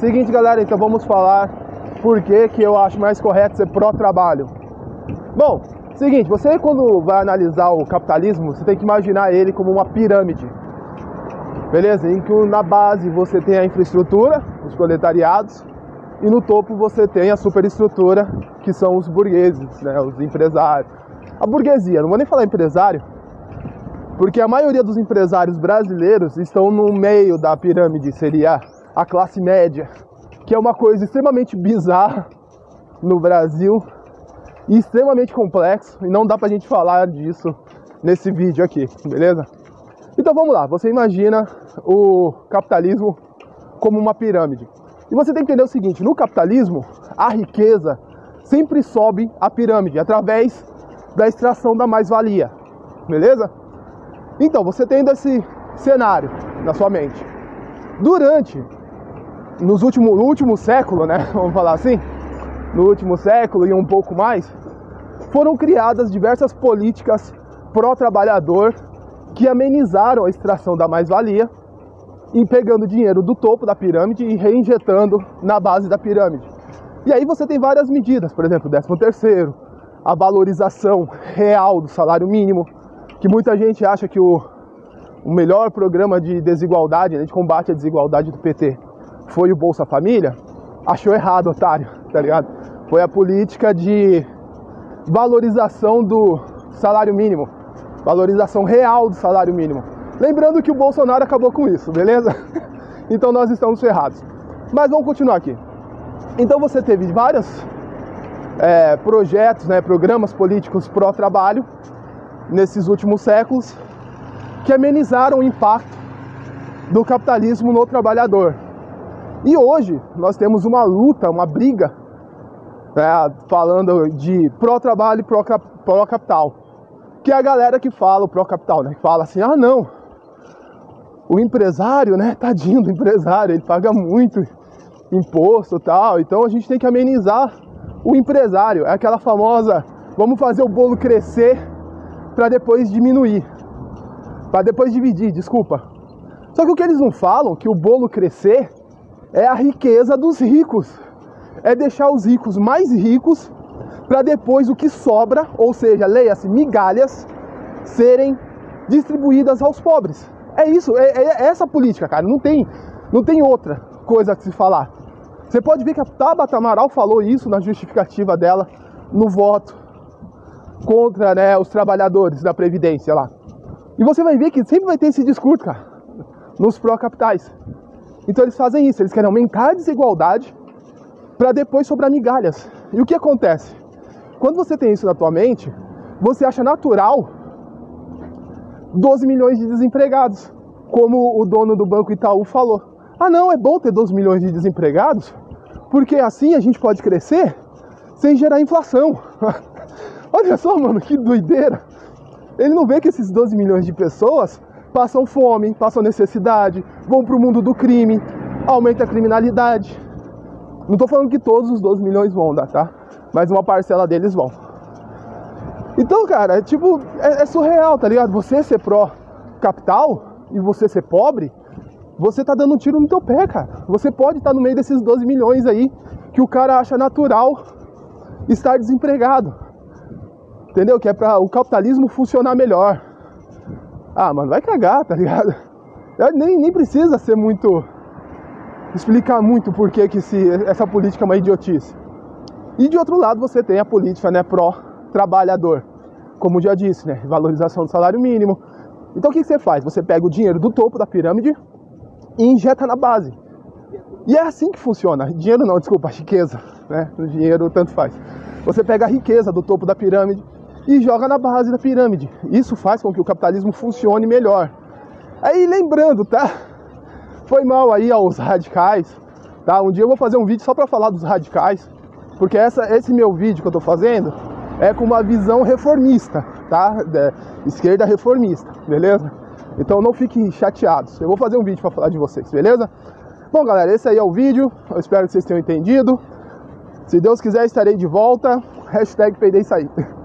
Seguinte, galera, então vamos falar por que eu acho mais correto ser pró-trabalho. Bom, seguinte, você quando vai analisar o capitalismo, você tem que imaginar ele como uma pirâmide, beleza? Em que na base você tem a infraestrutura, os proletariados, e no topo você tem a superestrutura, que são os burgueses, né, os empresários. A burguesia, não vou nem falar empresário, porque a maioria dos empresários brasileiros estão no meio da pirâmide, seria a classe média, que é uma coisa extremamente bizarra no Brasil e extremamente complexo, e não dá pra gente falar disso nesse vídeo aqui, beleza? Então vamos lá, você imagina o capitalismo como uma pirâmide. E você tem que entender o seguinte, no capitalismo, a riqueza sempre sobe a pirâmide através da extração da mais-valia, beleza? Então, você tendo esse cenário na sua mente, no último século, né, vamos falar assim, no último século e um pouco mais, foram criadas diversas políticas pró-trabalhador que amenizaram a extração da mais-valia, em pegando dinheiro do topo da pirâmide e reinjetando na base da pirâmide. E aí você tem várias medidas, por exemplo, o 13º, a valorização real do salário mínimo, que muita gente acha que o melhor programa de desigualdade, né, de combate à desigualdade do PT, foi o Bolsa Família. Achou errado, otário, tá ligado? Foi a política de valorização do salário mínimo, valorização real do salário mínimo. Lembrando que o Bolsonaro acabou com isso, beleza? Então nós estamos ferrados. Mas vamos continuar aqui. Então você teve vários projetos, né, programas políticos pró-trabalho nesses últimos séculos que amenizaram o impacto do capitalismo no trabalhador. E hoje nós temos uma luta, uma briga, né, falando de pró-trabalho e pró-capital, que é a galera que fala o pró-capital, né, que fala assim, ah não, o empresário, né, tadinho do empresário, ele paga muito imposto e tal, então a gente tem que amenizar o empresário. É aquela famosa, vamos fazer o bolo crescer para depois diminuir, para depois dividir, desculpa. Só que o que eles não falam, que o bolo crescer é a riqueza dos ricos, é deixar os ricos mais ricos para depois o que sobra, ou seja, leia-se migalhas, serem distribuídas aos pobres. É isso, é essa política, cara, não tem outra coisa a se falar. Você pode ver que a Tabata Amaral falou isso na justificativa dela no voto contra, né, os trabalhadores da Previdência lá. E você vai ver que sempre vai ter esse discurso, cara, nos pró-capitais. Então eles fazem isso, eles querem aumentar a desigualdade para depois sobrar migalhas. E o que acontece? Quando você tem isso na tua mente, você acha natural 12 milhões de desempregados, como o dono do Banco Itaú falou. Ah não, é bom ter 12 milhões de desempregados, porque assim a gente pode crescer sem gerar inflação. Olha só, mano, que doideira. Ele não vê que esses 12 milhões de pessoas passam fome, passam necessidade, vão pro mundo do crime, aumenta a criminalidade. Não tô falando que todos os 12 milhões vão dar, tá? Mas uma parcela deles vão. Então, cara, é surreal, tá ligado? Você ser pró-capital e você ser pobre, você tá dando um tiro no teu pé, cara. Você pode estar no meio desses 12 milhões aí, que o cara acha natural estar desempregado. Entendeu? Que é pra o capitalismo funcionar melhor. Ah, mano, vai cagar, tá ligado? Nem precisa ser muito... explicar muito por que essa política é uma idiotice. E de outro lado você tem a política, né, pró-trabalhador. Como já disse, né, valorização do salário mínimo. Então o que você faz? Você pega o dinheiro do topo da pirâmide e injeta na base. E é assim que funciona. Dinheiro não, desculpa, riqueza, né? O dinheiro tanto faz. Você pega a riqueza do topo da pirâmide e joga na base da pirâmide. Isso faz com que o capitalismo funcione melhor. Aí lembrando, tá? Foi mal aí aos radicais, tá? Um dia eu vou fazer um vídeo só pra falar dos radicais, porque esse meu vídeo que eu tô fazendo é com uma visão reformista, tá? Esquerda reformista, beleza? Então não fiquem chateados. Eu vou fazer um vídeo pra falar de vocês, beleza? Bom, galera, esse aí é o vídeo. Eu espero que vocês tenham entendido. Se Deus quiser, estarei de volta. #peideisaí.